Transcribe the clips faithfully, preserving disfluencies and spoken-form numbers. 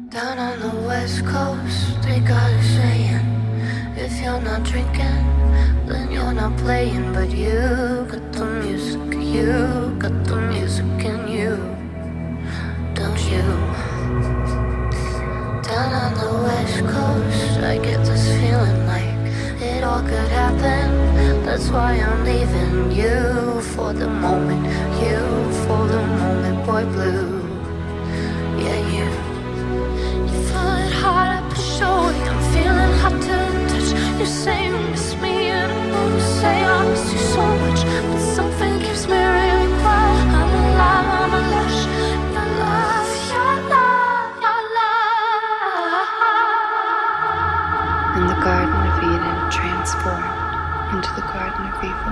Down on the west coast, they got a saying, if you're not drinking, then you're not playing. But you got the music, you got the music in you, don't you? Down on the west coast, I get this feeling like it all could happen. That's why I'm leaving you for the moment, you for the moment, boy blue. Yeah, you. You feel it hard up your shoulder, I'm feeling hot to the touch. You say you miss me and I know you say I miss you so much, but something keeps me really quiet. I'm alive, I'm a lush. Your love, your love, your love. And the Garden of Eden transformed into the Garden of Evil.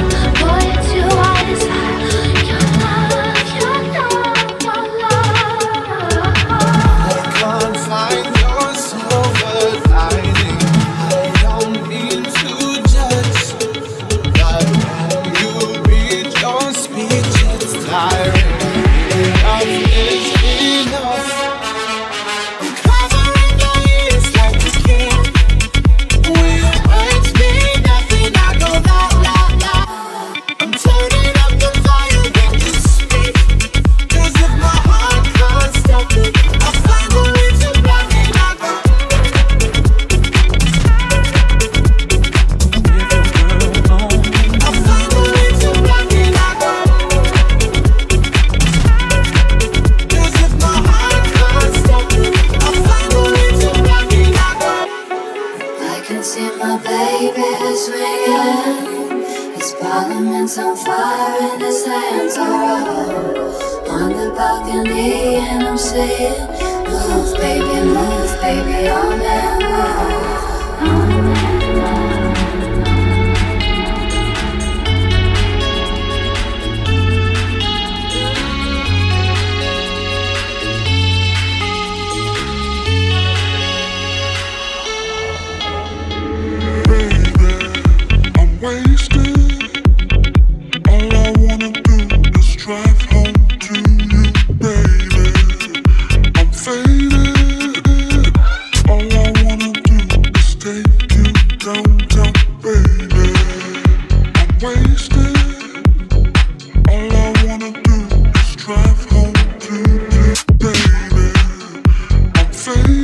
Your love, your love, your love. mind's on fire and his hands are up on the balcony, and I'm saying, move, baby, move, baby, I'm in love. Drive home to you, baby. I'm faded.